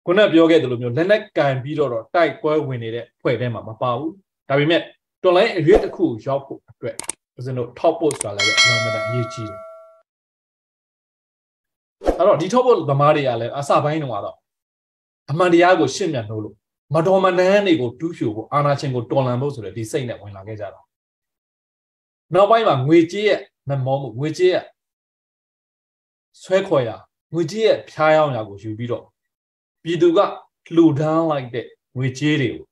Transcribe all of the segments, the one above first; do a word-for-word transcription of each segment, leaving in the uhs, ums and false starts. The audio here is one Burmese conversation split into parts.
ခုနပြောခဲ့သလိုမျိုးလက်နဲ့ကန်ပြီးတော့တိုက်ပွဲဝင်နေတဲ့ဖွဲ့ထဲမှာမပါဘူးဒါပေမဲ့တော်လိုင်းအရွက်တစ်ခုရောက်ဖို့အတွက်ဦးဇင်းတို့ top post ဆိုတာလည်းအမှန်တန်အရေးကြီးတယ်အဲ့တော့ဒီ top post သမားတွေကလည်းအစပိုင်းတုန်းကတော့အမှန်တရားကိုရှင်းပြလို့လို့မတော်မနှမ်းတွေကိုတူးဖြူဖို့အာနာချင်းကိုတော်လန်ဖို့ဆိုတဲ့ဒီစိတ်နဲ့ဝင်လာခဲ့ကြတာနောက်ပိုင်းမှာငွေကြေးရဲ့မမောမှုငွေကြေးရဲ့ဆွဲခေါ်ရငွေကြေးရဲ့ဖျားယောင်းရာကိုယူပြီးတော့ပြည်သူကလှူဒန်းလိုက်တဲ့ငွေကြေးတွေကို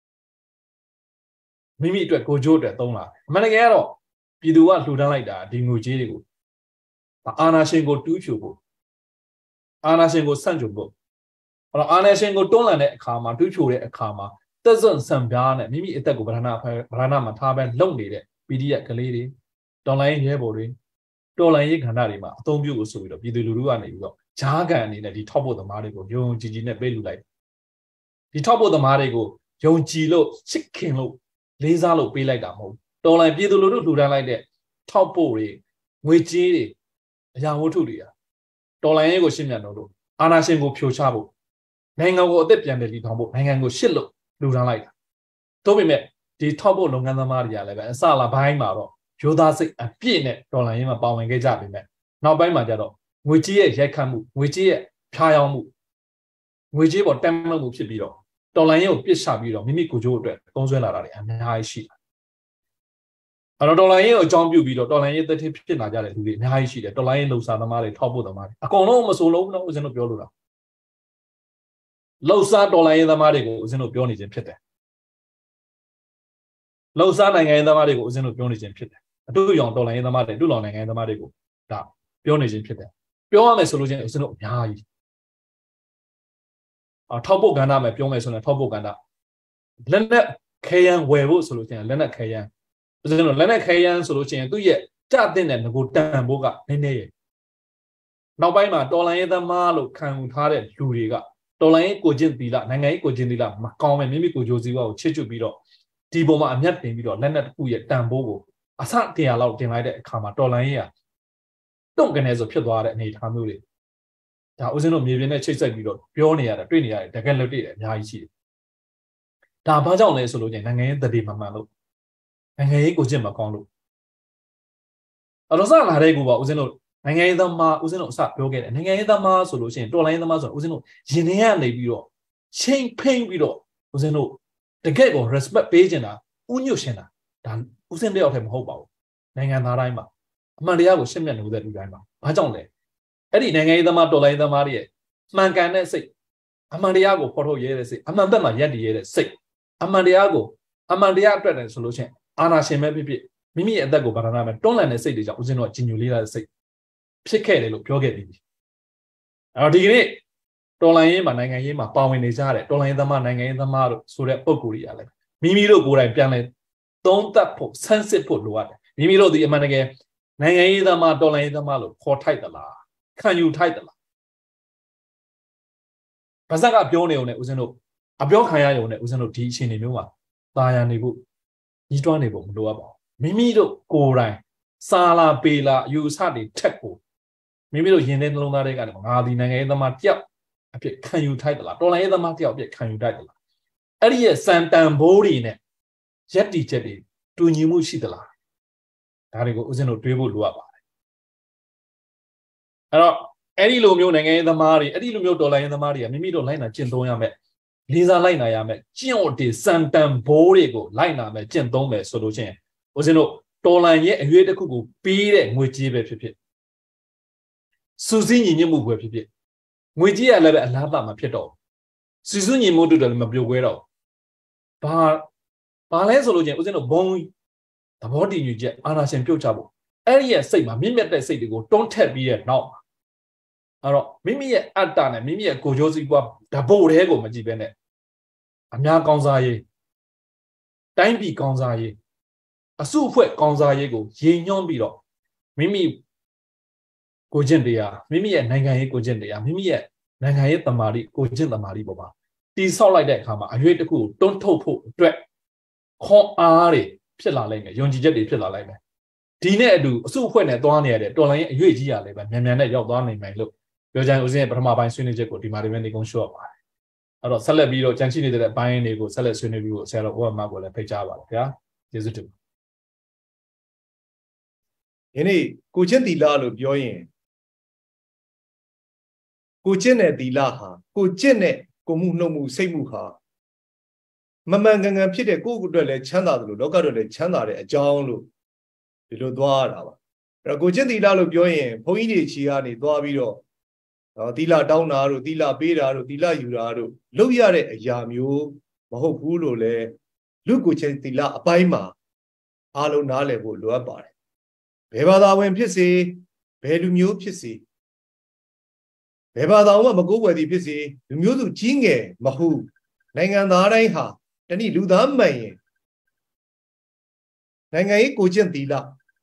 မိမိအတွက်ကိုကြိုးအတွက်သုံးလာအမှန်တကယ်ကတော့ပြည်သူကလှူဒန်းလိုက်တာဒီငွေကြေးတွေကိုအာနာရှင်ကိုတူးဖြူဖို့အာနာရှင်ကိုဆန့်ကျင်ဖို့အဲ့တော့အာနာရှင်ကိုတွန်းလှန်တဲ့အခါမှာတူးဖြူတဲ့အခါမှာသက်စွန့်စံပြားနဲ့မိမိအသက်ကိုဗရဏဗရဏမှာထားပဲလုံနေတဲ့ ပီဒီ ရဲ့ကလေးတွေတော်လိုင်းရဲဘော်တွေတော်လိုင်းရေးခန္ဓာတွေမှာအသုံးပြုလို့ဆိုပြီးတော့ပြည်သူလူထုကနေပြီးတော့ဂျားကန်အနေနဲ့ဒီထောက်ဖို့သမားတွေကိုယုံကြည်ကြည်နဲ့ပေးလူလိုက်ဒီထောက်ဖို့သမားတွေကိုယုံကြည်လို့ချစ်ခင်လို့လေးစားလို့ပေးလိုက်တာမဟုတ်တော်လိုင်းပြည်သူလူထုလှူဒန်းလိုက်တဲ့ထောက်ဖို့တွေငွေကြေးတွေအရာဝတ္ထုတွေอ่ะတော်လိုင်းရေးကိုရှင်းပြတော့လို့အာနာရှင်ကိုဖြိုချဖို့နိုင်ငံကိုအသက်ပြန်တယ်လီထောင်ဖို့နိုင်ငံကိုရှစ်လို့လှူဒန်းလိုက်တာတို့ပေမဲ့ဒီထောက်ဖို့လုပ်ငန်းသမားတွေကလည်းပဲအစလာပိုင်းမှာတော့ရိုးသားစိတ်အပြည့်နဲ့တော်လိုင်းရေးမှာပါဝင်ခဲ့ကြပေမဲ့နောက်ပိုင်းမှာကျတော့ငွေကြေးရဲ့ရိုက်ခတ်မှုငွေကြေးရဲ့ဖျားယောင်းမှုငွေကြေးပေါ်တမ်းမှတ်မှုဖြစ်ပြီးတော့တော်လိုင်းရေးကိုပြစ်ချပြီးတော့မိမိကိုယ်ကျိုးအတွက်သုံးဆွဲလာတာတွေအများကြီးရှိတယ်အဲ့တော့တော်လိုင်းရေးကိုအကြောင်းပြုပြီးတော့တော်လိုင်းရေးတစ်ထစ်ဖြစ်လာကြတဲ့လူတွေအများကြီးရှိတယ်တော်လိုင်းရေးလှုပ်ရှားသမားတွေထောက်ဖို့သမားတွေအကုန်လုံးမစိုးလုံးတော့ဦးဇင်းတို့ပြောလို့တာလှုပ်ရှားတော်လိုင်းရေးသမားတွေကိုဦးဇင်းတို့ပြောနေခြင်းဖြစ်တယ်လှုပ်ရှားနိုင်ငံရေးသမားတွေကိုဦးဇင်းတို့ပြောနေခြင်းဖြစ်တယ်အတူရောင်တော်လိုင်းရေးသမားတွေအတူလောင်နိုင်ငံရေးသမားတွေကိုဒါပြောနေခြင်းဖြစ်တယ်ပြောရမယ်ဆိုလို့ချင်းဦးဇင်းတို့အများကြီးအထောက်ဖို့ကဏ္ဍမှာပြောမယ်ဆိုရင်ထောက်ဖို့ကဏ္ဍလက်နဲ့ခဲယံဝယ်ဖို့ဆိုလို့ချင်းလက်နဲ့ခဲယံဦးဇင်းတို့လက်နဲ့ခဲယံဆိုလို့ချင်းသူ့ရဲ့ကြတဲ့နဲ့ငကိုတန်ဖို့ကနည်းနည်းရဲ့နောက်ပိုင်းမှာတော်လိုင်းရေးသမားလို့ခံယူထားတဲ့လူတွေကတော်လိုင်းရေးကိုကျင့်သီလနိုင်ငံရေးကိုကျင့်သီလမကောင်းပဲမိမိကိုကြိုးစည်းဝါကိုချစ်ချွတ်ပြီးတော့ဒီပုံမှာအမျက်တင်ပြီးတော့လက်နဲ့တစ်ခုရဲ့တန်ဖိုးကိုအဆတရားလောက်တင်လိုက်တဲ့အခါမှာတော်လိုင်းရေးကတုံ့ကနေဆိုဖြစ်သွားတဲ့အနေအထားမျိုးတွေဒါဦးဇင်းတို့မြေပြင်နဲ့ချိတ်ဆက်ပြီးတော့ပြောနေရတယ်တွေ့နေရတယ်တကယ်လို့တွေ့တယ်အများကြီးရှိတယ်ဒါဘာကြောင့်လဲဆိုလို့ချင်းနိုင်ငံရေးတတိမမှန်လို့နိုင်ငံရေးကိုကျင့်မကောင်းလို့အတော့စလာတဲ့ကူပါဦးဇင်းတို့နိုင်ငံရေးသမားဦးဇင်းတို့အစပြောခဲ့တယ်နိုင်ငံရေးသမားဆိုလို့ချင်းတော်လိုင်းသမားဆိုတော့ဦးဇင်းတို့ရင်ထဲကနေပြီးတော့ချိန်ဖိမ့်ပြီးတော့ဦးဇင်းတို့တကယ်ကို respect ပေးချင်တာဥညွတ်ရှင်တာဒါဦးစင်းတယောက်တည်းမဟုတ်ပါဘူးနိုင်ငံသားတိုင်းမှာအမှန်တရားကိုရှင်းပြနေတဲ့လူတိုင်းမှာဘာကြောင့်လဲအဲ့ဒီနိုင်ငံရေးသမားတော်လိုင်းသမားတွေရဲ့မှန်ကန်တဲ့စိတ်အမှန်တရားကိုဖော်ထုတ်ရဲတဲ့စိတ်အမှန်ဘက်မှာရပ်တည်ရဲတဲ့စိတ်အမှန်တရားကိုအမှန်တရားအတွက်တယ်ဆိုလို့ချင်းအာနာရှင်ပဲဖြစ်ဖြစ်မိမိရဲ့အသက်ကိုဗရဏမဲ့တွန်းလှန်တဲ့စိတ်တွေကြောင့်ဦးစင်းတို့ကကြီးညိုလေးလာတဲ့စိတ်ဖြစ်ခဲ့တယ်လို့ပြောခဲ့ပြီးပြီအဲ့တော့ဒီကနေ့တော်လိုင်းရေးမှာနိုင်ငံရေးမှာပါဝင်နေကြတဲ့တော်လိုင်းသမားနိုင်ငံရေးသမားတို့ဆိုတဲ့ပုံကိုယ်ကြီးရလဲမိမိတို့ကိုယ်တိုင်ပြန်လဲသုံးသပ်ဖို့ဆန်းစစ်ဖို့လိုအပ်တယ်မိမိတို့ဒီအမှန်တကယ်နိုင်ငံရေးသမားတော်လိုင်းရေးသမားလို့ခေါ်ထိုက်သလားခံယူထိုက်သလားဗဇက်ကပြောနေုံနဲ့ဦးဇင်းတို့အပြောခံရရုံနဲ့ဦးဇင်းတို့ဒီအချိန်တွေမျိုးမှာသာယာနေဖို့ညီးတွားနေဖို့မလိုအပ်ပါဘူးမိမိတို့ကိုယ်တိုင်စာလာပေလာအယူအဆတွေထက်ကိုမိမိတို့ယဉ်တဲ့နှလုံးသားတွေကနေငါဒီနိုင်ငံရေးသမားတယောက်အဖြစ်ခံယူထိုက်သလားတော်လိုင်းရေးသမားတယောက်အဖြစ်ခံယူထိုက်သလားအဲ့ဒီရဲ့စံတန်ဘိုးတွေနဲ့ရက်တီချက်တွေတူညီမှုရှိသလားဒါတွေကိုဦးဇင်းတို့တွေးဖို့လိုအပ်ပါတယ်အဲ့တော့အဲ့ဒီလိုမျိုးနိုင်ငံရေးသမားတွေအဲ့ဒီလိုမျိုးတော်လိုင်းရေးသမားတွေကမိမိတို့လိုက်နာကျင့်သုံးရမယ်လေးစားလိုက်နာရမယ်ကျင့်ဝတ်တွေစံတန်ဘိုးတွေကိုလိုက်နာမယ်ကျင့်သုံးမယ်ဆိုလို့ချင်းဦးဇင်းတို့တော်လိုင်းရဲ့အရွေးတစ်ခုကိုပေးတဲ့ငွေကြေးပဲဖြစ်ဖြစ်စူးစီးညီညွတ်မှုပဲဖြစ်ဖြစ်ငွေကြေးရလည်းပဲအလားပါမှာဖြစ်တော့စူးစီးညီမှုတို့လည်းမပြုတ်ခွဲတော့ဘာဘာလဲဆိုလို့ချင်းဦးဇင်းတို့ဘုံသဘောတည်ညွတ်ချက်အာနာရှင်ပြုတ်ချဖို့အဲ့ဒီရဲ့စိတ်မှာမြင့်မြတ်တဲ့စိတ်တွေကိုတွန်းထက်ပြီးတဲ့နောက်အဲ့တော့မိမိရဲ့အတ္တနဲ့မိမိရဲ့ကိုယ်ကျိုးစီးပွားဓဘို့တဲကိုမကြည့်ပဲနဲ့အများကောင်းစားရေးတိုင်းပြည်ကောင်းစားရေးအစုအဖွဲ့ကောင်းစားရေးကိုရေညွှန်းပြီးတော့မိမိကိုကျင့်တရားမိမိရဲ့နိုင်ငံရေးကိုကျင့်တရားမိမိရဲ့နိုင်ငံရေးသမာဓိကိုကျင့်သမာဓိပေါ်မှာတိဆောက်လိုက်တဲ့အခါမှာအရွေးတစ်ခုကိုတွန်းထုတ်ဖို့အတွက်ခွန်အားတွေဖြစ်လာလိုက်မယ်ယုံကြည်ချက်တွေဖြစ်လာလိုက်မယ်ဒီနဲ့အတူအစုအဖွဲ့နဲ့သွားနေရတဲ့တော်လိုင်းရဲ့အရွေးကြီးရလည်းပဲမြန်မြန်နဲ့ရောက်သွားနိုင်မယ်လို့ပြောကြရင်ဦးဇင်းရဲ့ပထမပိုင်းဆွေးနွေးချက်ကိုဒီမှာဒီမဲ့နေကုန်းရှော့ပါတယ်အဲ့တော့ဆက်လက်ပြီးတော့ကြံရှိနေတဲ့ဘိုင်းတွေကိုဆက်လက်ဆွေးနွေးပြီးတော့ဆရာတော်ဥပမာကိုလည်းဖိတ်ကြားပါဗျာကျေးဇူးတင်ယနေ့ကိုကျင့်သီလလို့ပြောရင်ကိုကျင့်တဲ့သီလဟာကိုကျင့်တဲ့ကိုမှုနှုတ်မှုစိတ်မှုဟာမမှန်ကန်ကန်ဖြစ်တဲ့ကိုယ့်အတွက်လည်းချမ်းသာတယ်လို့လောကအတွက်လည်းချမ်းသာတဲ့အကြောင်းလို့ဒီလိုသွားရတာပါအဲ့တော့ကိုကျင့်သီလလို့ပြောရင်ဘုန်းကြီးတွေခြေကနေသွားပြီးတော့သီလတောင်းတာတို့သီလပေးတာတို့သီလယူတာတို့လုပ်ရတဲ့အရာမျိုးမဟုတ်ဘူးလို့လဲလူကိုကျင့်သီလအပိုင်းမှာအားလုံးနားလည်ဖို့လိုအပ်ပါတယ်ဘယ်ဘာသာဝင်ဖြစ်စေဘယ်လူမျိုးဖြစ်စေဘယ်ဘာသာမှမကိုးကွယ်သည်ဖြစ်စေလူမျိုးစုကြီးငယ်မဟုတ်နိုင်ငံသားတိုင်းဟာတနည်းလူသားမှန်ရင်နိုင်ငံရေးကိုကျင့်သီလ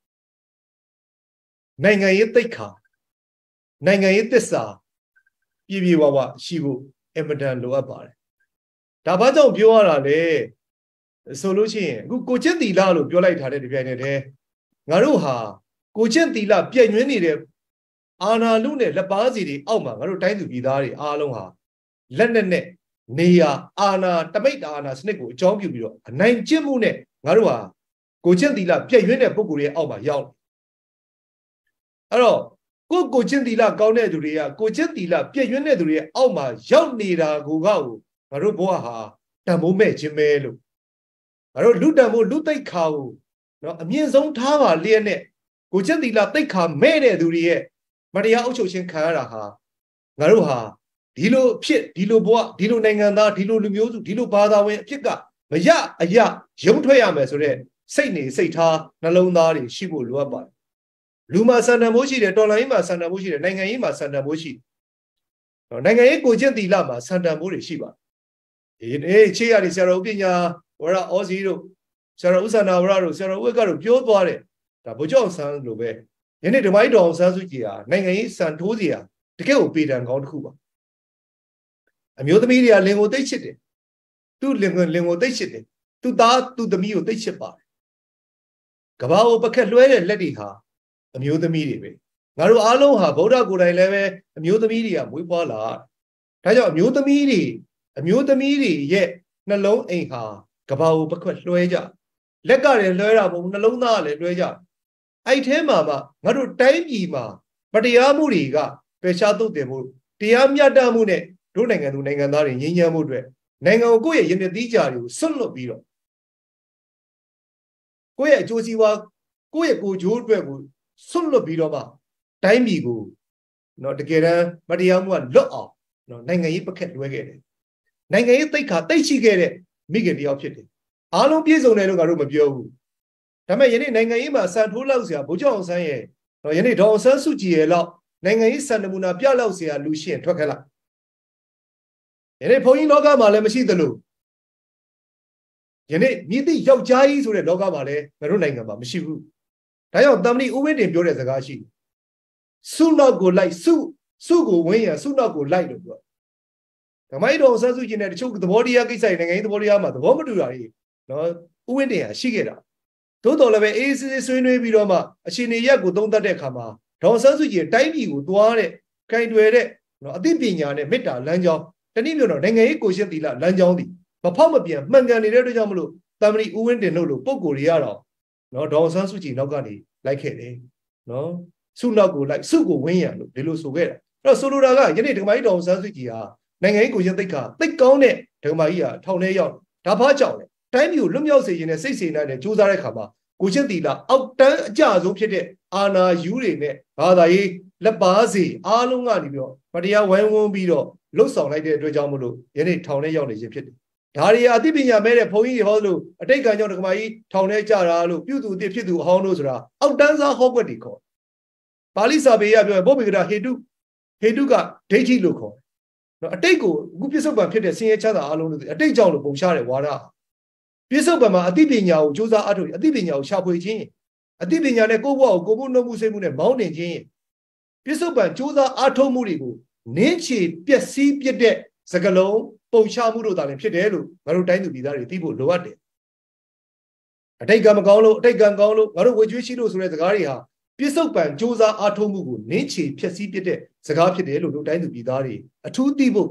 နိုင်ငံရေးသိက္ခာနိုင်ငံရေးသစ္စာပြည့်ပြည့်ဝဝရှိဖို့အမတန်လိုအပ်ပါတယ်ဒါဘာကြောင့်ပြောရတာလဲဆိုလို့ရှိရင်အခုကိုကျင့်သီလလို့ပြောလိုက်ထားတဲ့ဒီပြိုင်နဲ့တည်းငါတို့ဟာကိုကျင့်သီလပြည့်ညွှန်းနေတဲ့အာဏာလူနဲ့လက်ပါစီတွေအောက်မှာငါတို့တိုင်းသူပြည်သားတွေအားလုံးဟာလက်နဲ့နဲ့နေရအာဏာတမိတ်အာဏာစနစ်ကိုအကြောင်းပြုပြီးတော့အနိုင်ကျင့်မှုနဲ့ငါတို့ဟာကိုကျင့်သီလပြည့်ညွှန်းတဲ့ပုဂ္ဂိုလ်တွေအောက်မှာရောက်အဲ့တော့ကိုကိုကျင့်သီလကောင်းတဲ့သူတွေကကိုကျင့်သီလပြည့်ညွှန်းတဲ့သူတွေအောက်မှာရောက်နေတာကိုကကိုငါတို့ဘဝဟာတန်ဖိုးမဲ့ခြင်းပဲလို့ငါတို့လူတန်ဖိုးလူသိက္ခာကိုနော်အမြင့်ဆုံးထားပါလျက်နဲ့ကိုကျင့်သီလသိက္ခာမဲ့တဲ့သူတွေရဲ့မတရားအုပ်ချုပ်ခြင်းခံရတာဟာငါတို့ဟာဒီလိုဖြစ်ဒီလိုဘဝဒီလိုနိုင်ငံသားဒီလိုလူမျိုးစုဒီလိုဘာသာဝင်အဖြစ်ကမရအရရုံထွက်ရမယ်ဆိုတဲ့စိတ်နေစိတ်ထားနှလုံးသားတွေရှိဖို့လိုအပ်ပါတယ်လူမှာစံတန်ဖိုးရှိတယ်တော်လိုင်းမှာစံတန်ဖိုးရှိတယ်နိုင်ငံရေးမှာစံတန်ဖိုးရှိတယ်နိုင်ငံရေးကိုကျင့်သီလမှာစံတန်ဖိုးတွေရှိပါတယ်အေးချေရည်ဆရာတော်ဥပညာဝရအောစီတို့ဆရာတော်ဥစ္စာနာဝရတို့ဆရာတော်ဥက္ကတို့ပြောသွားတယ်ဒါဘုကြောင့်ဆန်းလို့ပဲယနေ့ဓမ္မကြီးတော်အောင်ဆန်းစုကြည်ဟာနိုင်ငံရေးစံထိုးစရာတကယ့်ကိုပေတံကောင်းတစ်ခုပါအမျိုးသမီးတွေကလင်ကိုသိချစ်တယ်သူ့လင်ကိုလင်ကိုသိချစ်တယ်သူ့သားသူ့သမီးကိုသိချစ်ပါတယ်ကဘာကိုပကက်လွှဲတဲ့လက်တွေဟာအမျိုးသမီးတွေပဲငါတို့အားလုံးဟာဗုဒ္ဓကိုယ်တိုင်လည်းပဲအမျိုးသမီးတွေကမွေးဖွားလာဒါကြောင့်အမျိုးသမီးတွေအမျိုးသမီးတွေရဲ့နှလုံးအိမ်ဟာကဘာကိုပကက်လွှဲကြလက်ကလည်းလွှဲတာမဟုတ်ဘူးနှလုံးသားကလည်းလွှဲကြအဲ့ထဲမှာမှငါတို့တိုင်းပြည်မှာမတရားမှုတွေကပယ်ရှားသုတ်တင်မှုတရားမျှတမှုနဲ့တို့နိုင်ငံသူနိုင်ငံသားတွေငြိမ်းချမ်းမှုအတွက်နိုင်ငံကိုကိုယ့်ရဲ့ရင်းနှီးသီးကြတွေကိုဆွတ်လွတ်ပြီးတော့ကိုယ့်ရဲ့အကျိုးစီးပွားကိုယ့်ရဲ့ကိုယ်ကျိုးအတွက်ကိုဆွတ်လွတ်ပြီးတော့မှတိုင်းပြည်ကိုနော်တကယ်တမ်းမတရားမှုကလွတ်အောင်နော်နိုင်ငံရေးပကက်လွှဲခဲ့တယ်နိုင်ငံရေးသိက္ခာသိရှိခဲ့တဲ့မိခင်တယောက်ဖြစ်တယ်အားလုံးပြည့်စုံတယ်လို့ငါတို့မပြောဘူးဒါပေမဲ့ယနေ့နိုင်ငံရေးမှာစံထိုးလောက်စရာဘုကြောင့်အောင်ဆန်းရဲ့နော်ယနေ့ဒေါအောင်ဆန်းစုကြည်ရဲ့လောက်နိုင်ငံရေးစံနမူနာပြလောက်စရာလူရှင်ထွက်ခဲ့လိုက်ယနေ့ဘုန်းကြီးလောကမှာလည်းမရှိသလိုယနေ့မြစ်တိယောက်ျားကြီးဆိုတဲ့လောကမှာလည်းငါတို့နိုင်ငံမှာမရှိဘူးဒါကြောင့်တမ္ပဏိဥဝိတ္တင်ပြောတဲ့စကားရှိစုနောက်ကိုလိုက်စုစုကိုဝင်းရစုနောက်ကိုလိုက်လို့ပြောဓမ္မကြီးတော်ဆန်းစုကြည်နဲ့တချို့သဘောတရားကိစ္စတွေနိုင်ငံရေးသဘောတရားမှာသဘောမတူတာတွေနော်ဥဝိတ္တင်ဟာရှိခဲ့တာသို့တော်လည်းပဲအေးစစ်စစ်ဆွေးနွေးပြီးတော့မှအရှင်နေရက်ကိုသုံးသပ်တဲ့အခါမှာဒေါ်ဆန်းစုကြည်တိုင်းပြည်ကိုသွားတဲ့ခိုင်တွယ်တဲ့နော်အသိပညာနဲ့မေတ္တာလမ်းကြောင်းတနည်းပြောတော့နိုင်ငံရေးကိုရှင်းသီလလမ်းကြောင်းသည်မဖောက်မပြန်မှန်ကန်နေတဲ့အတွက်ကြောင့်မလို့တမ္ပဏိဥဝိတ္တင်တို့လိုပုံကိုယ်တွေရတော့နော်ဒေါ်ဆန်းစုကြည်နောက်ကနေလိုက်ခဲ့တယ်နော်စုနောက်ကိုလိုက်စုကိုဝင်းရလို့ဒီလိုဆိုခဲ့တာအဲ့တော့ဆိုလိုတာကယနေ့ဓမ္မကြီးဒေါ်ဆန်းစုကြည်ဟာနိုင်ငံရေးကိုရှင်းသိက္ခာသိကောင်းတဲ့ဓမ္မကြီးဟာထောင်ထဲရောက်ဒါဘာကြောင့်လဲတိုင်းပြည်ကိုလွတ်မြောက်စေခြင်းနဲ့စိတ်စေနိုင်တဲ့ကြိုးစားတဲ့အခါမှာကိုရှင်းသီလအောက်တန်းအကြဆုံးဖြစ်တဲ့အာနာယူတွေနဲ့ဘာသာရေးလက်ပါစီအားလုံးကနေပြီးတော့မတရားဝိုင်းဝန်းပြီးတော့လှုပ်ဆောင်လိုက်တဲ့အတွက်ကြောင့်မလို့ယနေ့ထောင်ထဲရောက်နေခြင်းဖြစ်တယ်ဒါရီအသိပညာမဲ့တဲ့ဘုန်းကြီးတွေဟောလို့အတိတ်ကံကြောင့်ဓမ္မကြီးထောင်ထဲကြတာလို့ပြုသူအစ်ဖြစ်သူအဟောင်းလို့ဆိုတာအောက်တန်းစားဟောကွက်တွေခေါ်ပါဠိစာပေရပြောဘုဗ္ဗေကဟေတုဟေတုကဒိဋ္ဌိလို့ခေါ်နော်အတိတ်ကိုအခုပြစ္ဆုတ်ပံဖြစ်တဲ့ဆင်းရဲချမ်းသာအလုံးလို့အတိတ်ကြောင့်လို့ပုံရှားတယ်ဝါဒပြစ္ဆုတ်ပံမှာအသိပညာကိုစူးစမ်းအထောက်အသိပညာကိုရှာဖွေခြင်းအသိပညာနဲ့ကိုယ့်ဘဝကိုကိုယ်မှုနှုတ်မှုစိတ်မှုနဲ့မောင်းတင်ခြင်းပြစ္ဆုတ်ပံစူးစမ်းအထောက်မှုတွေကိုနင်းချေပျက်စီးပြတဲ့စကလုံးပုံရှားမှုတို့သာလည်းဖြစ်တယ်လို့ငါတို့တိုင်းသူပြည်သားတွေသိဖို့လိုအပ်တယ်အတိတ်ကမကောင်းလို့အတိတ်ကံကောင်းလို့ငါတို့ဝေကျွေးရှိလို့ဆိုတဲ့စကားတွေဟာပြစ္ဆုတ်ပံစူးစမ်းအထောက်မှုကိုနင်းချေပျက်စီးပြတဲ့စကားဖြစ်တယ်လို့တို့တိုင်းသူပြည်သားတွေအထူးသိဖို့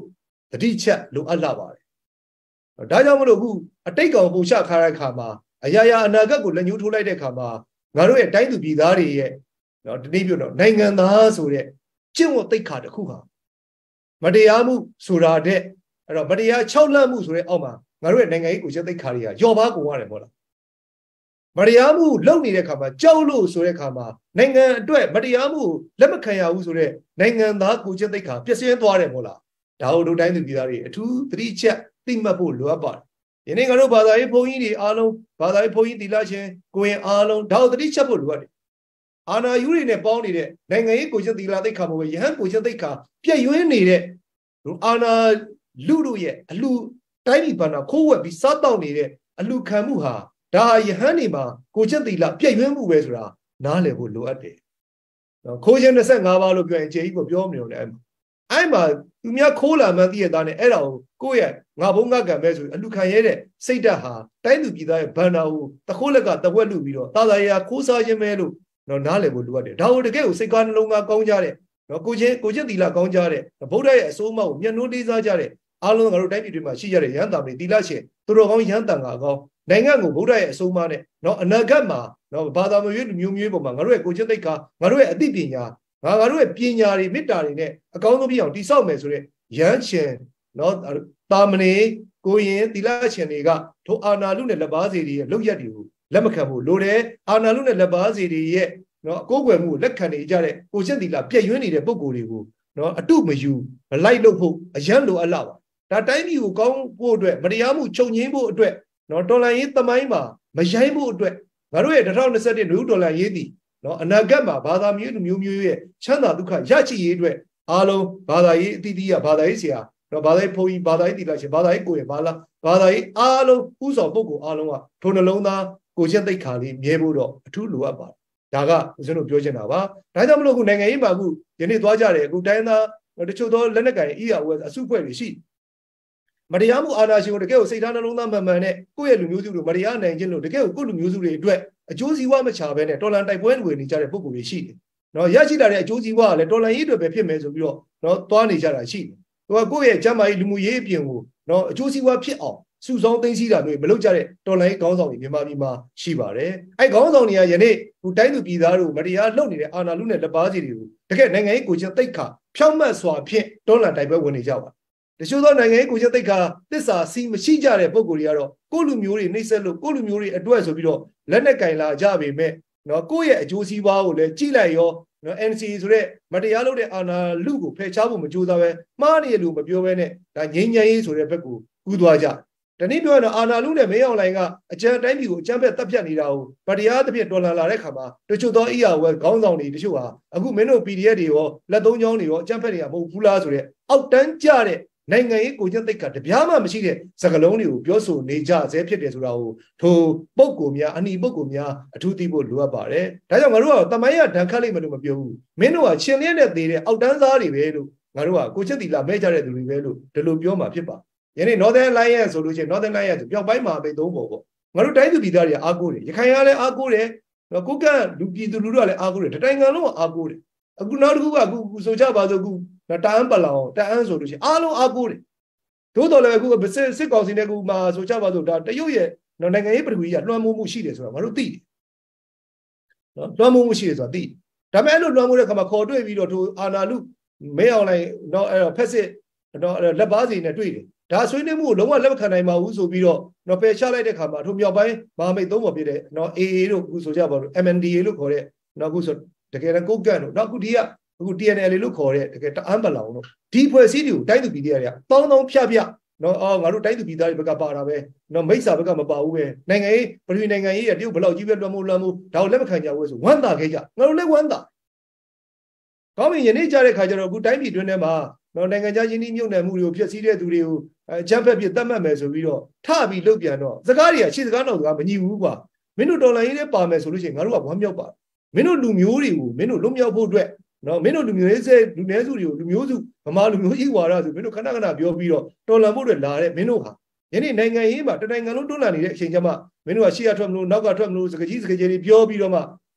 တတိချက်လိုအပ်လာပါတယ်ဒါကြောင့်မလို့အခုအတိတ်ကောင်ပုံချခါတဲ့ခါမှာအရာရာအနာဂတ်ကိုလက်ညှိုးထိုးလိုက်တဲ့ခါမှာငါတို့ရဲ့တိုင်းသူပြည်သားတွေရဲ့နော်ဒီနေ့ပြောတော့နိုင်ငံသားဆိုတဲ့ကျင့်ဝတ်သိက္ခာတစ်ခုဟာမတရားမှုဆိုတာတဲ့အဲ့တော့မတရားခြောက်လန့်မှုဆိုတဲ့အောက်မှာငါတို့ရဲ့နိုင်ငံရေးကိုကျင့်သိက္ခာတွေကယော်ပါကုန်ရတယ်ပေါ့လားမတရားမှုလုပ်နေတဲ့ခါမှာကြောက်လို့ဆိုတဲ့ခါမှာနိုင်ငံအတွက်မတရားမှုလက်မခံရဘူးဆိုတဲ့နိုင်ငံသားကိုကျင့်သိက္ခာပြည့်စည်သွားတယ်ပေါ့လားဒါတို့တို့တိုင်းသူပြည်သားတွေအထူးသတိချက်သိမှတ်ဖို့လိုအပ်ပါတယ်ယနေ့ငါတို့ဘာသာရေးဘုန်းကြီးတွေအားလုံးဘာသာရေးဘုန်းကြီးသီလရှင်ကိုရင်အားလုံးဒါတို့သတိချက်ဖို့လိုအပ်တယ်အာနာယူတွေနဲ့ပေါင်းနေတဲ့နိုင်ငံရေးကိုကျင့်သီလသိက္ခာမျိုးပဲယဟန်ကိုကျင့်သိက္ခာပြည့်ရွှင်းနေတဲ့အာနာလူတို့ရဲ့အလူတိုင်းပြည်ဘာနာခိုးဝက်ပြီးစားတောက်နေတဲ့အလူခံမှုဟာဒါယဟန်နေမှာကိုကျင့်သီလပြည့်ရွှင်းမှုပဲဆိုတာနားလည်ဖို့လိုအပ်တယ်နော်ခိုးခြင်းနှစ်ဆယ့်ငါးပါးလို့ပြောရင်အကျေကြီးကိုပြောမလို့လည်းအဲ့မှာသူများခိုးလာမှန်းသိရတာနဲ့အဲ့ဒါကိုကိုယ့်ရဲ့ငါဘုံငါကံပဲဆိုအလူခံရတဲ့စိတ်ဓာတ်ဟာတိုင်းသူပြည်သားရဲ့ဘန္နာကိုတခိုးလက်ကတဝက်လူပြီးတော့တာသာရာခိုးစားခြင်းပဲလို့နော်နားလည်ဖို့လိုအပ်တယ်ဒါကိုတကယ်ကိုစိတ်ကားနှလုံးသားကောင်းကြတဲ့နော်ကိုချင်းကိုချင်းသီလကောင်းကြတဲ့ဗုဒ္ဓရဲ့အစိုးအမကိုမျက်နှိုးလေးစားကြတဲ့အားလုံးငါတို့တိုင်းပြည်တွေမှာရှိရတဲ့ရဟန်းတာတွေသီလရှင်သူတော်ကောင်းရဟန်းတန်ခါကောင်းနိုင်ငံကိုဗုဒ္ဓရဲ့အစိုးအမနဲ့နော်အနာဂတ်မှာနော်ဘာသာမျိုးလူမျိုးမျိုးပေါ်မှာငါတို့ရဲ့ကိုချင်းသိက္ခာငါတို့ရဲ့အသိပညာငါငါတို့ရဲ့ပညာတွေမေတ္တာတွေနဲ့အကောင်းဆုံးပြအောင်တည်ဆောက်မယ်ဆိုတဲ့ရဟန်းရှင်နော်တာမဏေကိုရင်သီလရှင်တွေကထိုအာနာလူနဲ့လက်ပါစီတွေရဲ့လောက်ရက်တွေကိုလက်မခံဖို့လိုတယ်အာနာလူနဲ့လက်ပါစီတွေရဲ့နော်အကိုးကွယ်မှုကိုလက်ခံနေကြတဲ့ကိုချင်းသီလပြည့်ရွှင်းနေတဲ့ပုံကိုယ်တွေကိုနော်အတုမယူမလိုက်လို့ဖို့အရန်လိုအပ်လာပါဒါတိုင်းပြည်ကိုကောင်းဖို့အတွက်မတရားမှုချုပ်ငြိမ်းဖို့အတွက်နော်တော်လှန်ရေးသမိုင်းမှာမရိုင်းဖို့အတွက်ငါတို့ရဲ့၂၀၂၁နွေဦးတော်လှန်ရေးသည်နော်အနာဂတ်မှာဘာသာမျိုးလူမျိုးမျိုးရဲ့ချမ်းသာဒုက္ခရရှိရေးအတွက်အားလုံးဘာသာရေးအသီးသီးကဘာသာရေးဆရာနော်ဘာသာရေးဘုန်းကြီးဘာသာရေးသီလရှင်ဘာသာရေးကိုယ်ရဘာလားဘာသာရေးအားလုံးဥဆောင်ပုဂ္ဂိုလ်အားလုံးကထိုနှလုံးသားကိုချင်းသိက္ခာလေးမြဲဖို့တော့အထူးလိုအပ်ပါတယ်ဒါကဦးဇင်းတို့ပြောချင်တာပါဒါကြောင့်မလို့အခုနိုင်ငံရေးမှာအခုယနေ့သွားကြတယ်အခုတိုင်းသားတချို့သောလက်နက်ကိုင်အီယာဝဲအစုဖွဲ့တွေရှိမတရားမှုအာဏာရှင်ကိုတကယ်ကိုစိတ်ထားနှလုံးသားမှန်မှန်နဲ့ကိုယ့်ရဲ့လူမျိုးစုတို့မတရားနိုင်ခြင်းလို့တကယ်ကိုကိုယ့်လူမျိုးစုတွေအတွက်အကျိုးစီးပွားမချဘဲနဲ့တော်လန်တိုက်ပွဲတွေနေကြတဲ့ပုံကိုယ်တွေရှိတယ်နော်ရရှိလာတဲ့အကျိုးစီးပွားကလည်းတော်လန်ရေးတွေပဲဖြစ်မယ်ဆိုပြီးတော့နော်သွားနေကြတာရှိတယ်သူကကိုယ့်ရဲ့ကျမ်းမာရေးလူမှုရေးအပြင်ကိုနော်အကျိုးစီးပွားဖြစ်အောင်စုဆောင်းသိမ်းဆည်းတာမျိုးမလုပ်ကြတဲ့တော်လိုင်းခေါင်းဆောင်တွေမြန်မာပြည်မှာရှိပါတယ်။အဲခေါင်းဆောင်တွေကယနေ့ဟိုတိုင်းသူပြည်သားတို့မတရားလုပ်နေတဲ့အာဏာလုနဲ့လက်ပါစီတွေကိုတကယ်နိုင်ငံရေးကိုချင်းသိက္ခာဖြောင့်မတ်စွာဖြင့်တော်လှန်တိုက်ပွဲဝင်နေကြပါတချို့သောနိုင်ငံရေးကိုချင်းသိက္ခာသစ္စာစီမရှိကြတဲ့ပုံကိုယ်တွေကတော့ကိုယ့်လူမျိုးတွေနှိမ့်ဆက်လို့ကိုယ့်လူမျိုးတွေအတွက်ဆိုပြီးတော့လက်နဲ့ကင်လာကြပေမဲ့နော်ကိုယ့်ရဲ့အကျိုးစီးပွားကိုလည်းကြည့်လိုက်ရောနော် N C ဆိုတဲ့မတရားလုပ်တဲ့အာဏာလုကိုဖယ်ရှားဖို့မကြိုးစားပဲမှားနေလို့မပြောဘဲနဲ့ဒါငြိမ်းချမ်းရေးဆိုတဲ့ဘက်ကိုကူးသွားကြတနည်းပြောရင်တော့အာဏာလုနဲ့မင်းအောင်လှိုင်ကအကြံတိုင်းပြည်ကိုအကြံဖက်တပ်ဖြတ်နေတာကိုဗတရားတစ်ပြည့်တော်လှန်လာတဲ့ခါမှာတချို့သောအီယာဝဲခေါင်းဆောင်တွေတချို့ဟာအခုမင်းတို့ P D F တွေရောလက်သုံးချောင်းတွေရောအကြံဖက်တွေကမဟုတ်ဘူးလားဆိုတဲ့အောက်တန်းကျတဲ့နိုင်ငံရေးကိုချင်းသိက္ခာတပြားမှမရှိတဲ့စကားလုံးတွေကိုပြောဆိုနေကြဆဲဖြစ်တယ်ဆိုတာကိုထိုပုံကိုများအနီပုံကိုများအထူးသိဖို့လိုအပ်ပါတယ်ဒါကြောင့်ငါတို့ကတမိုင်းရဒဏ်ခတ်လိုက်မလို့မပြောဘူးမင်းတို့ကရှင်လင်းနဲ့သေးတဲ့အောက်တန်းသားတွေပဲလို့ငါတို့ကကိုချင်းတီလာမဲကြတဲ့သူတွေပဲလို့ဒီလိုပြောမှာဖြစ်ပါယနေ့ Northern Alliance ဆိုလို့ချင်း Northern Alliance ဆိုပြောက်ပိုင်းမှာပဲသုံးဖို့ပေါ့ငါတို့တိုင်းသူပြည်သားတွေအားကိုးတယ်ရခိုင်ကလည်းအားကိုးတယ်နော်ကိုကန့်လူပြည်သူလူထုကလည်းအားကိုးတယ်တတိုင်းငံလုံးကအားကိုးတယ်အခုနောက်တစ်ခုကအခုဆိုကြပါစို့အခုတအန်းပလောင်တအန်းဆိုလို့ချင်းအားလုံးအားကိုးတယ်သို့တော်လည်းအခုစစ်စစ်ကောင်စီနဲ့ကူမှာဆိုကြပါစို့ဒါတရုတ်ရဲ့နိုင်ငံရေးပထဝီကလွှမ်းမိုးမှုရှိတယ်ဆိုတာငါတို့သိတယ်နော်လွှမ်းမိုးမှုရှိတယ်ဆိုတာသိဒါပေမဲ့အဲ့လိုလွှမ်းမိုးတဲ့ခါမှာခေါ်တွေ့ပြီးတော့ထိုအာနာလူမဲအောင်လိုက်တော့အဲ့တော့ဖက်စစ်တော့လက်ပါစီနဲ့တွေ့တယ်ဒါဆွေးနွေးမှုကိုလုံးဝလက်မခံနိုင်ပါဘူးဆိုပြီးတော့တော့ပယ်ချလိုက်တဲ့ခါမှာထိုမြောက်ပိုင်းမဟာမိတ်သုံးပေါ်ပြတဲ့နော် A A တို့အခုဆိုကြပါလို့ M N D A လို့ခေါ်တဲ့နော်အခုဆိုတကယ်တော့ကုတ်ကန်တို့နောက်အခုဒီကအခု T N L လို့ခေါ်တဲ့တကယ်တအန်းပလောင်တို့ဒီဖွဲ့စည်းတွေကိုတိုင်းသူပြည်သားတွေကတောင်းတောင်းဖြတ်ဖြတ်နော်အော်ငါတို့တိုင်းသူပြည်သားတွေဘက်ကပါတာပဲနော်မိစ္ဆာဘက်ကမပါဘူးပဲနိုင်ငံရေးပရိနိုင်ငံရေးရတရုတ်ဘလောက်ကြီးပဲလွှမ်းမိုးလွှမ်းမိုးဒါကိုလက်မခံကြဘူးဆိုဝမ်းသာခဲ့ကြငါတို့လည်းဝမ်းသာကောင်းပြီယနေ့ကြတဲ့ခါကျတော့အခုတိုင်းပြည်တွင်းထဲမှာနော်နိုင်ငံခြားယင်းနှိမ့်မြုပ်နှံမှုတွေကိုဖျက်ဆီးတဲ့သူတွေကိုအကြမ်းဖက်ပြီးတတ်မှတ်မယ်ဆိုပြီးတော့ထပြီးလုတ်ပြန်တော့စကားတွေကရှေ့စကားနောက်စကားမညီဘူးကွာမင်းတို့တော်လိုင်းရေးနဲ့ပါမယ်ဆိုလို့ရှိရင်ငါတို့ကဝမ်းမြောက်ပါမင်းတို့လူမျိုးတွေကိုမင်းတို့လွတ်မြောက်ဖို့အတွက်နော်မင်းတို့လူမျိုးရေးစဲလူနည်းစုတွေကိုလူမျိုးစုဗမာလူမျိုးကြီးဝါဒဆိုမင်းတို့ခဏခဏပြောပြီးတော့တော်လန်ဖို့အတွက်လာတဲ့မင်းတို့ဟာယနေ့နိုင်ငံရေးမှာတနိုင်ငံလုံးတွန်းလှန်နေတဲ့အချိန်ကျမှမင်းတို့ကရှေ့ကထွက်မလို့နောက်ကထွက်မလို့စကားကြီးစကားကြီးတွေပြောပြီးတော့မှ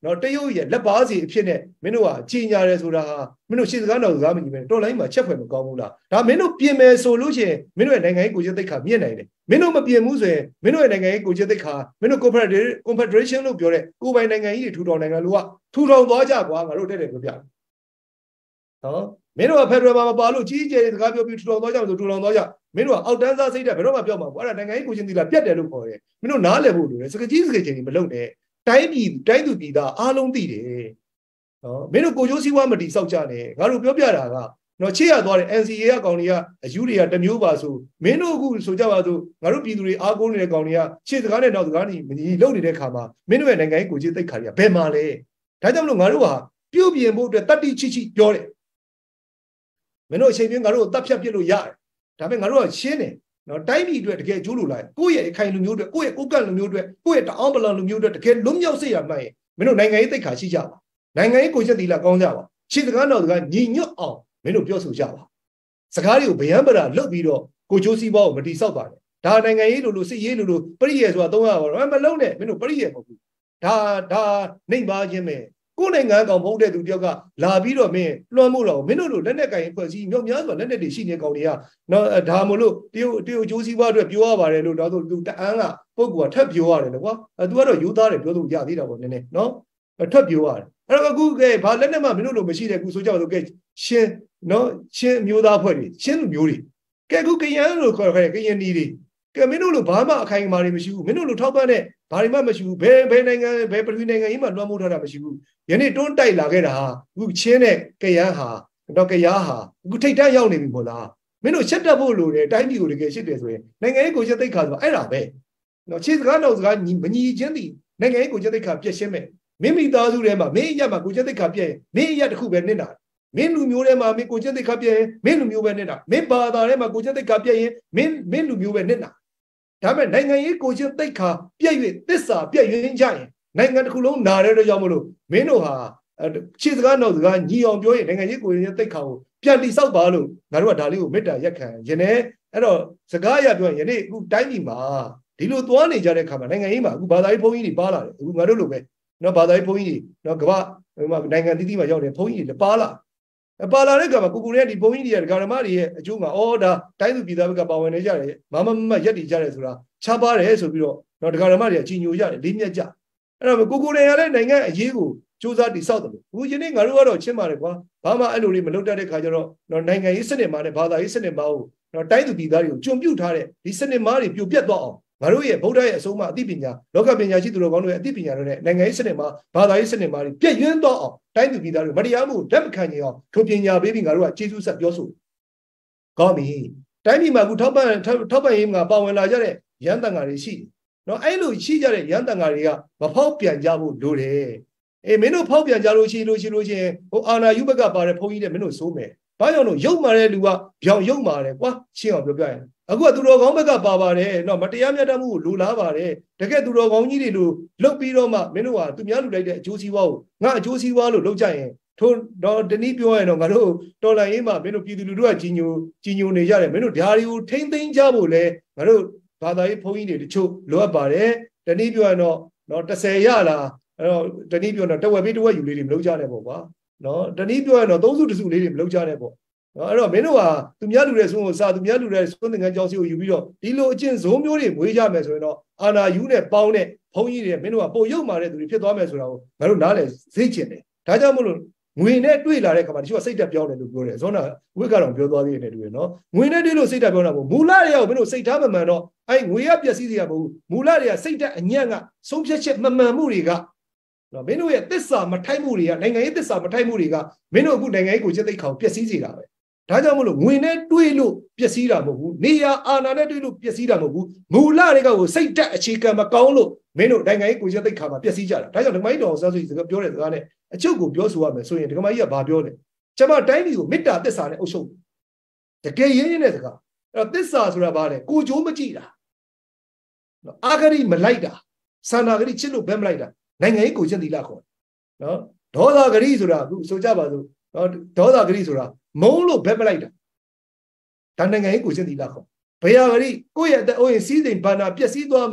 နော်တရုတ်ရဲ့လက်ပါစီအဖြစ်နဲ့မင်းတို့ကကြီးညာရဲဆိုတာဟာမင်းတို့ရှေ့စကားနောက်စကားမကြီးပဲတော်လိုင်းမှာချက်ဖွယ်မကောင်းဘူးလားဒါမင်းတို့ပြင်မယ်ဆိုလို့ရှိရင်မင်းတို့ရဲ့နိုင်ငံရေးကိုကျသိက္ခာမြင့်နိုင်တယ်မင်းတို့မပြင်ဘူးဆိုရင်မင်းတို့ရဲ့နိုင်ငံရေးကိုကျသိက္ခာမင်းတို့ confederation လို့ပြောတဲ့ကိုယ်ပိုင်နိုင်ငံကြီးတွေထူထောင်နိုင်ငံလို့ကထူထောင်သွားကြကွာငါတို့တက်တယ်ပြောပြနော်မင်းတို့က Federal မှာမပါလို့ကြီးကျယ်စကားပြောပြီးထူထောင်သွားကြမယ်ဆိုထူထောင်သွားကြမင်းတို့ကအောက်တန်းစားစိတ်ဓာတ်ဘယ်တော့မှပြောမှာဘူးအဲ့ဒါနိုင်ငံရေးကိုချင်းတီလာပြတ်တယ်လို့ခေါ်တယ်မင်းတို့နားလည်ဖို့လိုတယ်စကကြီးစကကြီးမလုပ်နဲ့တိုင်းပြည်တိုင်းသူပြည်သားအားလုံးသိတယ်နော်မင်းတို့ကိုကျိုးစည်းဝါးမတီစောက်ကြနဲ့ငါတို့ပြောပြတာကနော်ချေရသွားတဲ့ N C A ကကောင်တွေကအယူတွေကတမျိုးပါဆိုမင်းတို့အခုဆိုကြပါစို့ငါတို့ပြည်သူတွေအားကိုးနေတဲ့ကောင်တွေကရှေ့စကားနဲ့နောက်စကားကြီးမညီလုံနေတဲ့ခါမှာမင်းတို့ရဲ့နိုင်ငံရေးကိုချင်းသိက္ခာတွေကဘယ်မှာလဲဒါကြောင့်မလို့ငါတို့ဟာပြုတ်ပြင်ဖို့အတွက်တတ္တိချိချိပြောတယ်မင်းတို့အချိန်ပြင်းငါတို့ကိုတတ်ဖြတ်ပြစ်လို့ရတယ်ဒါပေမဲ့ငါတို့ကရှင်းတယ်နော်တိုင်းပြည်အတွက်တကယ်ကျိုးလို့လိုက်ကိုယ့်ရဲ့အခိုင်လူမျိုးအတွက်ကိုယ့်ရဲ့ကိုကန့်လူမျိုးအတွက်ကိုယ့်ရဲ့တအောင်ပလန်လူမျိုးအတွက်တကယ်လွတ်မြောက်စေရမှန်းရင်မင်းတို့နိုင်ငံရေးသိက္ခာရှိကြပါနိုင်ငံရေးကိုချက်တီလာကောင်းကြပါရှေ့စကားနောက်စကားညီညွတ်အောင်မင်းတို့ပြောဆိုကြပါစကားတွေကိုဗျမ်းပရာလွတ်ပြီးတော့ကိုကျိုးစီးပွားကိုမတိဆောက်ပါနဲ့ဒါနိုင်ငံရေးလိုလိုစစ်ရေးလိုလိုပရိယေဆိုတာသုံးရပါတော့မလုံးနဲ့မင်းတို့ပရိယေမဟုတ်ဘူးဒါဒါနှိမ်ပါခြင်းပဲကိုယ်နိုင်ငံကောင်မဟုတ်တဲ့သူတယောက်ကလာပြီးတော့မင်းလွှမ်းမိုးတော့မင်းတို့လိုလက်နက်ကင်ဖွဲ့စည်းမြောက်များစွာလက်နက်တွေရှိနေကောင်တွေကနော်ဒါမလို့တရုတ်တရုတ်ကျိုးစီးပွားအတွက်ပြောရပါတယ်လို့တော့သူတအန်းကပုဂ္ဂိုလ်ကထပ်ပြောရတယ်လို့ကွာအဲသူကတော့ယူသားတယ်ပြောလို့ရသေးတာပေါ့နည်းနည်းနော်ထပ်ပြောရတယ်အဲ့တော့အခုကဲဘာလက်နက်မှမင်းတို့လိုမရှိတဲ့အခုဆိုကြတော့ကဲရှင်းနော်ရှင်းမျိုးသားဖွဲ့တွေရှင်းလူမျိုးတွေကဲအခုကရန်လို့ခေါ်ခဲ့ကရန်နီတွေကဲမင်းတို့လိုဘာမှအခိုင်အမာတွေမရှိဘူးမင်းတို့လိုထောက်ပံ့တဲ့ဘာတွေမှမရှိဘူးဘယ်ဘယ်နိုင်ငံဘယ်ပြည်နိုင်ငံကြီးမှလွှမ်းမိုးထားတာမရှိဘူးယနေ့တွန်းတိုက်လာခဲ့တာဟာအခုချင်းတဲ့ကရန်ဟာတော့ကရားဟာအခုထိတ်တန့်ရောက်နေပြီမို့လားမင်းတို့ချက်တက်ဖို့လိုတယ်တိုင်းပြည်ကိုတကယ်ရှစ်တယ်ဆိုရင်နိုင်ငံရေးကိုချက်သိက္ခာဆိုအဲ့ဒါပဲနော်ခြေစကားနောက်စကားမညီချင်းသည်နိုင်ငံရေးကိုချက်သိက္ခာပြည့်ရှင်းမဲ့မင်းမိသားစုထဲမှာမင်းအရက်မှာကိုချက်သိက္ခာပြည့်ရင်မင်းအရက်တစ်ခုပဲနစ်နာမင်းလူမျိုးထဲမှာမင်းကိုချက်သိက္ခာပြည့်ရင်မင်းလူမျိုးပဲနစ်နာမင်းဘာသာထဲမှာကိုချက်သိက္ခာပြည့်ရင်မင်းမင်းလူမျိုးပဲနစ်နာဒါပေမဲ့နိုင်ငံရေးကိုချက်သိက္ခာပြည့်၍သစ္စာပြည့်ရင်းကြရင်နိုင်ငံတစ်ခုလုံးနာတဲ့အတွက်ကြောင့်မလို့မင်းတို့ဟာခြေစကားနောက်စကားညီအောင်ပြောရင်နိုင်ငံရေးကိုချက်သိက္ခာကိုပြန်တိဆောက်ပါလို့ငါတို့ကဒါလေးကိုမေတ္တာရက်ခံရနေအဲ့တော့စကားအရပြောရင်ယနေ့အခုတိုင်းပြည်မှာဒီလိုသွားနေကြတဲ့ခါမှာနိုင်ငံရေးမှာအခုဘာသာရေးဘုန်းကြီးတွေပါလာတယ်အခုငါတို့လိုပဲနော်ဘာသာရေးဘုန်းကြီးတွေနော်ကမ္ဘာနိုင်ငံတည်တည်မှာရောက်နေဘုန်းကြီးတွေပါလာပါလာတဲ့ကမှာကိုကိုရဲ့ဒီဘုန်းကြီးတွေကဓမ္မတွေရဲ့အကျိုးမှာအော်ဒါတိုင်းသူပြည်သားဘက်ကပါဝင်နေကြတယ်မမမရက်တည်ကြတယ်ဆိုတာချပါတယ်ဆိုပြီးတော့နော်ဓမ္မတွေကကြီးညိုကြတယ်လေးမြတ်ကြအဲ့တော့ကိုကိုတွေကလည်းနိုင်ငံအရေးကိုစူးစမ်းတည်ဆောက်တယ်အခုယနေ့ငါတို့ကတော့ချင်းပါတယ်ကွာဘာမှအဲ့လိုလေးမလုပ်တတ်တဲ့ခါကျတော့နော်နိုင်ငံရေးစနစ်မှာနဲ့ဘာသာရေးစနစ်မှာကိုနော်တိုင်းသူပြည်သားတွေကိုကျွံပြုတ်ထားတဲ့ဒီစနစ်မားတွေပြိုပြတ်သွားအောင်ငါတို့ရဲ့ဗုဒ္ဓရဲ့အဆုံးအမအသိပညာလောကပညာရှိသူတော်ကောင်းတို့ရဲ့အသိပညာတွေနဲ့နိုင်ငံရေးစနစ်မှာဘာသာရေးစနစ်မှာပြည့်ရင်းသွားအောင်တိုင်းသူပြည်သားတွေမတရားမှုလက်မခံကြအောင်ထိုပညာပေးပြီးငါတို့ကကျေးဇူးဆက်ပြောဆိုကောင်းပြီတိုင်းပြည်မှာအခုထောက်ပံ့ထောက်ပံ့ရေးမှာပါဝင်လာကြတဲ့ရန်တန်ဃာတွေရှိတယ်နော်အဲ့လိုရှိကြတဲ့ရန်တန်ဃာတွေကမဖောက်ပြန်ကြဖို့လိုတယ်အေးမင်းတို့ဖောက်ပြန်ကြလို့ရှိလို့ရှိလို့ချင်းဟိုအာနာယုဘက်ကပါတဲ့ဘုန်းကြီးတွေမင်းတို့စိုးမယ်ဘာကြောင့်လို့ရုပ်မာတဲ့လူကဗျောင်ရုပ်မာတယ်ကွာရှင်းအောင်ပြောပြရင်အခုကသူတော်ကောင်းဘက်ကပါပါတယ်နော်မတရားမြတ်တမှုကိုလိုလားပါတယ်တကယ်သူတော်ကောင်းကြီးတွေလိုလှုပ်ပြီးတော့မှမင်းတို့ကသူများလူလိုက်တဲ့အကျိုးစီးပွားကိုငါအကျိုးစီးပွားလို့လုပ်ကြရင်ထို့တော့တနည်းပြောရင်တော့ငါတို့တော်လိုင်းရေးမှာမင်းတို့ပြည်သူလူထုကကြီးညိုကြီးညိုနေကြတယ်မင်းတို့ဓာရီကိုထိမ့်သိမ်းကြဖို့လဲငါတို့ဘာသာရေးဘုန်းကြီးတွေတချို့လိုအပ်ပါတယ်တနည်းပြောရင်တော့နော်တစ်ဆယ်ရလားအဲ့တော့တနည်းပြောရင်တော့တဝက်ပြီးတဝက်ယူလေးတွေမလုပ်ကြနဲ့ပေါ့ကွာနော်တနည်းပြောရင်တော့သုံးစုတစုလေးတွေမလုပ်ကြနဲ့ပေါ့နော်အဲ့တော့မင်းတို့ဟာသူများလူတဲ့ဆုံးကိုစာသူများလူတဲ့ဆုံးသင်္ကန်းကြောင်းစီကိုယူပြီးတော့ဒီလိုအကျင့်ဇုံမျိုးတွေမွေးကြမယ်ဆိုရင်တော့အာနာယူနဲ့ပေါင်းတဲ့ဘုန်းကြီးတွေမင်းတို့ကပို့ရုပ်မာတဲ့သူတွေဖြစ်သွားမယ်ဆိုတာကိုငါတို့နားလည်သိချင်တယ်ဒါကြောင့်မလို့ငွေနဲ့တွေ့လာတဲ့ခါမှာတချို့ကစိတ်တက်ပြောင်းတယ်လို့ပြောတယ်ဇောနာဝိကတော့ပြောသွားသေးတယ်တူရယ်နော်ငွေနဲ့တွေ့လို့စိတ်တက်ပြောင်းတာမဟုတ်မူလတွေကမင်းတို့စိတ်ထားမမှန်တော့အဲ့ငွေရပျက်စီးစရာမဟုတ်မူလတွေကစိတ်တက်အညံ့ကဆုံးဖြတ်ချက်မမှန်မှုတွေကနော်မင်းတို့ရဲ့သစ္စာမထိုက်မှုတွေကနိုင်ငံရေးသစ္စာမထိုက်မှုတွေကမင်းတို့အခုနိုင်ငံရေးကိုချက်သိက္ခာကိုပျက်စီးစေတာပဲဒါကြောင့်မလို့ငွေနဲ့တွေးလို့ပျက်စီးတာမဟုတ်ဘူးနေရာအာဏာနဲ့တွေးလို့ပျက်စီးတာမဟုတ်ဘူးမူလတွေကကိုစိတ်တက်အခြေခံမကောင်းလို့မင်းတို့နိုင်ငံရေးကိုချက်သိက္ခာမှာပျက်စီးကြတာဒါကြောင့်ဒကမကြီးတော်ဆန်းစုကြည်ပြောတဲ့စကားနဲ့အချုပ်ကိုပြောဆိုရမယ်ဆိုရင်ဒကမကြီးကဘာပြောလဲကျွန်မတိုင်းပြည်ကိုမေတ္တာသစ္စာနဲ့အုပ်ချုပ်တကယ်ရင်းရင်းတဲ့စကားအဲ့တော့သစ္စာဆိုတာဘာလဲကိုကြိုးမကြည့်တာနော်အာဂရိမလိုက်တာသန္တာဂရိချစ်လို့ဘဲမလိုက်တာနိုင်ငံရေးကိုချက်သီလခေါ်နော်ဒေါသဂရိဆိုတာအခုဆိုကြပါစို့နော်ဒေါသဂရိဆိုတာမုံလို့ဘက်မလိုက်တာဒါနိုင်ငံရေးကိုချက်သီလခေါ်ဘယ်ဟာဂရိကိုယ့်ရဲ့အသက်အိုးရင်စီးစိမ်ဘာနာပျက်စီးသွားမှာ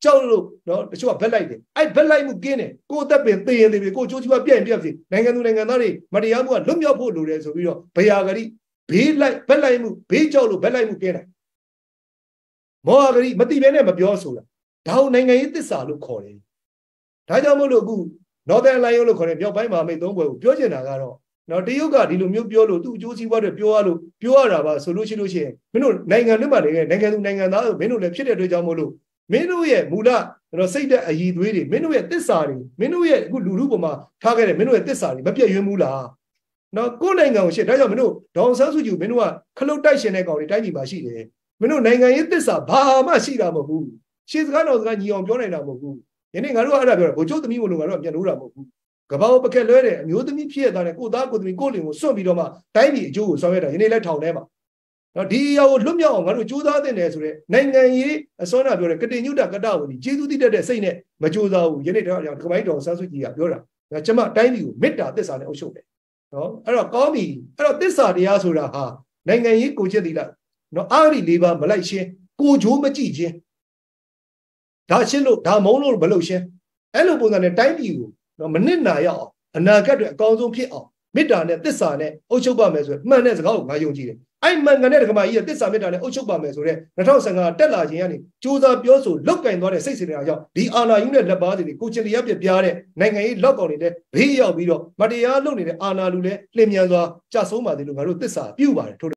ကြောက်လို့နော်တချို့ကဘက်လိုက်တယ်အဲ့ဘက်လိုက်မှုကင်းတယ်ကိုယ်သက်ပင်သိရင်သိပြီကိုယ်ကြိုးချီပါပြန့်ပြန့်စီနိုင်ငံသူနိုင်ငံသားတွေမတရားမှုကလွတ်မြောက်ဖို့လိုတယ်ဆိုပြီးတော့ဘယာဂရီဘေးလိုက်ဘက်လိုက်မှုဘေးကြောက်လို့ဘက်လိုက်မှုကင်းတယ်မောဟဂရီမတိဘဲနဲ့မပြောဆိုတာဒါကိုနိုင်ငံရေးသစ္စာလို့ခေါ်တယ်ဒါကြောင့်မို့လို့အခု Northern Alliance လို့ခေါ်တဲ့မြောက်ပိုင်းမဟာမိတ်သုံးဘွယ်ကိုပြောချင်တာကတော့နော်တရုတ်ကဒီလိုမျိုးပြောလို့သူ့အကျိုးစီးပွားတွေပြောရလို့ပြောရတာပါဆိုလို့ရှိလို့ရှိရင်မင်းတို့နိုင်ငံတွေမှာနေနိုင်ငံသူနိုင်ငံသားဆိုမင်းတို့လည်းဖြစ်တဲ့အတွက်ကြောင့်မို့လို့မင်းတို့ရဲ့မူလနော်စိတ်တဲ့အည်သွေးတွေမင်းတို့ရဲ့သစ္စာတွေမင်းတို့ရဲ့အခုလူလူပေါ်မှာထားခဲ့တဲ့မင်းတို့ရဲ့သစ္စာတွေမပြည့်ရွံ့ဘူးလားနော်ကိုယ်နိုင်ငံကိုရှင်းဒါကြောင့်မင်းတို့ဒေါအောင်ဆန်းစုကြည်မင်းတို့ကခလုတ်တိုက်ရှင်တဲ့ကောင်တွေတိုင်းပြည်မှာရှိတယ်မင်းတို့နိုင်ငံရေးသစ္စာဘာမှရှိတာမဟုတ်ဘူးရှေ့စကားတော်စကားညီအောင်ပြောနိုင်တာမဟုတ်ဘူးယနေ့ငါတို့ကအဲ့ဒါပြောတာဗိုလ်ချုပ်သမီးမလို့ငါတို့ကပြန်လို့တာမဟုတ်ဘူးကဘာကိုပကက်လွဲတဲ့အမျိုးသမီးဖြစ်ရတဲ့ကိုသားကိုသမီးကိုလင်ကိုစွန့်ပြီးတော့မှတိုင်းပြည်အကျိုးကိုဆောင်ရွက်တာယနေ့လဲထောင်ထဲမှာနော်ဒီအရာကိုလွတ်မြောက်အောင်ငါတို့ကြိုးစားတင်တယ်ဆိုတော့နိုင်ငံရေးအစောနာပြောတဲ့ကတိညုတကတဝင်ကြီးကျေးဇူးတည်တဲ့စိတ်နဲ့မကြိုးစားဘူးယနေ့တော့ကမိုင်းတော်ဆန်းစုကြည်ကပြောတာကျမတိုင်းပြည်ကိုမေတ္တာသစ္စာနဲ့အုပ်ချုပ်တယ်နော်အဲ့တော့ကောင်းပြီအဲ့တော့သစ္စာတရားဆိုတာဟာနိုင်ငံရေးကိုချက်သီလားနော်အာရီလေးပါမလိုက်ရှင်းကိုဂျိုးမကြည့်ချင်းဒါရှင်းလို့ဒါမုံလို့မလုပ်ရှင်းအဲ့လိုပုံစံနဲ့တိုင်းပြည်ကိုနော်မနစ်နာရအောင်အနာဂတ်တွေအကောင်းဆုံးဖြစ်အောင်မေတ္တာနဲ့သစ္စာနဲ့အုပ်ချုပ်ပါမယ်ဆိုရင်မှန်တဲ့စကားကိုငါယုံကြည်တယ်အဲ့မှန်ကန်တဲ့ဓမ္မကြီးရဲ့သစ္စာမေတ္တာနဲ့အုပ်ချုပ်ပါမယ်ဆိုတော့၂၀၁၅တက်လာခြင်းကနေစူးစမ်းပြောဆိုလောက်ကင်သွားတဲ့စိတ်စေတနာကြောင့်ဒီအာဏာယူတဲ့လက်ပါးတွေကိုချင်တရားပြပြတဲ့နိုင်ငံရေးလောက်ကောင်နေတဲ့ဘေးရောက်ပြီးတော့မတရားလုပ်နေတဲ့အာဏာလူလဲလျင်မြန်စွာကြဆုံးပါသေးလို့ငါတို့သစ္စာပြုပါတယ်